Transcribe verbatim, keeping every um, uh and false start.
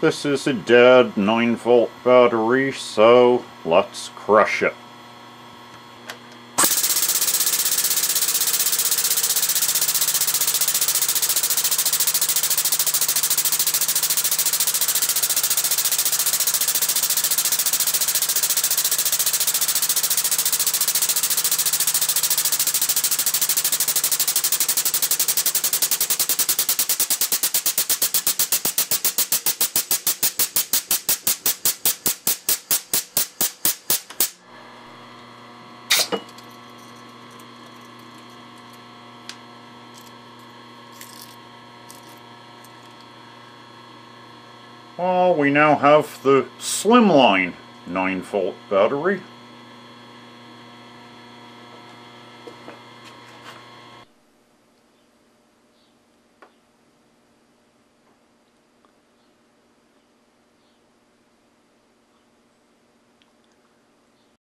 this is a dead nine volt battery, so let's crush it. Well, we now have the slimline nine volt battery.